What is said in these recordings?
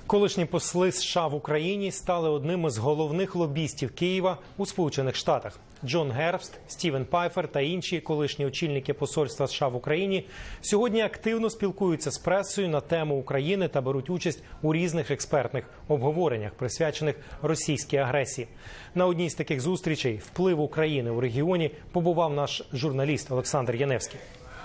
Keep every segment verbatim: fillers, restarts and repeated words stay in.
Колишні посли США в Україні стали одним із головних лобістів Києва у Сполучених Штатах. Джон Гербст, Стівен Пайфер та інші колишні очільники посольства США в Україні сьогодні активно спілкуються з пресою на тему України та беруть участь у різних експертних обговореннях, присвячених російській агресії. На одній з таких зустрічей вплив України у регіоні побував наш журналіст Олександр Яневський.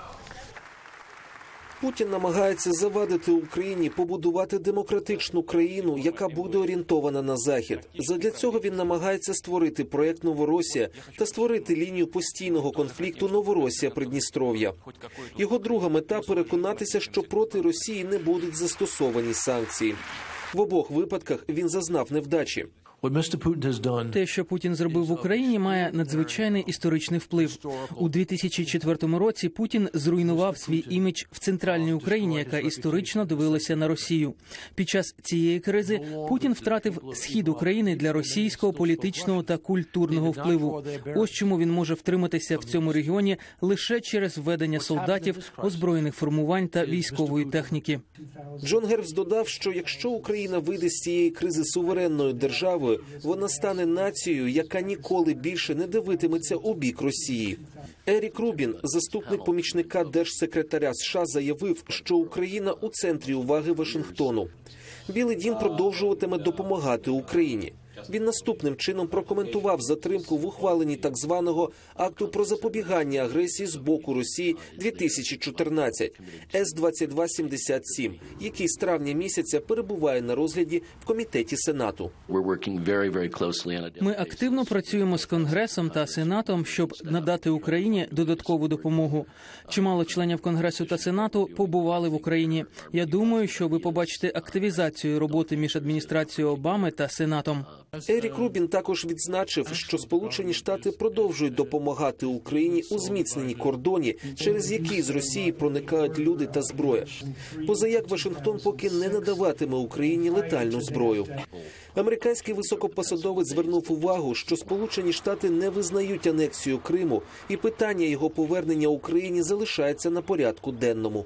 Путін намагається завадити Україні побудувати демократичну країну, яка буде орієнтована на Захід. Задля цього він намагається створити проєкт «Новоросія» та створити лінію постійного конфлікту Новоросія-Придністров'я. Його друга мета – переконатися, що проти Росії не будуть застосовані санкції. В обох випадках він зазнав невдачі. Те, що Путін зробив в Україні, має надзвичайний історичний вплив. У дві тисячі четвертому році Путін зруйнував свій імідж в центральній Україні, яка історично дивилася на Росію. Під час цієї кризи Путін втратив схід України для російського політичного та культурного впливу. Ось чому він може втриматися в цьому регіоні лише через введення солдатів, озброєних формувань та військової техніки. Джон Гербст додав, що якщо Україна вийде з цієї кризи суверенною державою, вона стане нацією, яка ніколи більше не дивитиметься у бік Росії. Ерік Рубін, заступник помічника держсекретаря США, заявив, що Україна у центрі уваги Вашингтону. Білий дім продовжуватиме допомагати Україні. Він наступним чином прокоментував затримку в ухваленні так званого акту про запобігання агресії з боку Росії дві тисячі чотирнадцять С двадцять два сімдесят сім, який з травня місяця перебуває на розгляді в комітеті Сенату. Ми активно працюємо з Конгресом та Сенатом, щоб надати Україні додаткову допомогу. Чимало членів Конгресу та Сенату побували в Україні. Я думаю, що ви побачите активізацію роботи між адміністрацією Обами та Сенатом. Ерік Рубін також відзначив, що Сполучені Штати продовжують допомагати Україні у зміцненні кордоні, через який з Росії проникають люди та зброя. Позаяк Вашингтон поки не надаватиме Україні летальну зброю. Американський високопосадовець звернув увагу, що Сполучені Штати не визнають анексію Криму, і питання його повернення Україні залишається на порядку денному.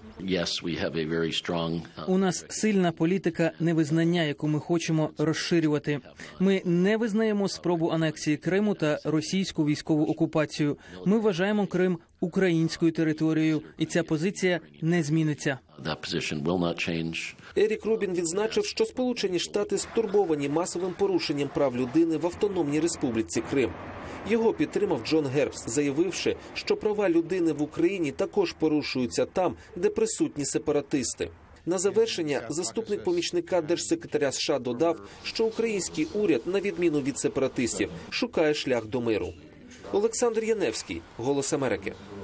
У нас сильна політика невизнання, яку ми хочемо розширювати. Ми не визнаємо спробу анексії Криму та російську військову окупацію. Ми вважаємо Крим українською територією, і ця позиція не зміниться. Ерік Рубін відзначив, що Сполучені Штати стурбовані масовим порушенням прав людини в Автономній Республіці Крим. Його підтримав Джон Гербст, заявивши, що права людини в Україні також порушуються там, де присутні сепаратисти. На завершення заступник помічника держсекретаря США додав, що український уряд, на відміну від сепаратистів, шукає шлях до миру. Олександр Яневський, «Голос Америки».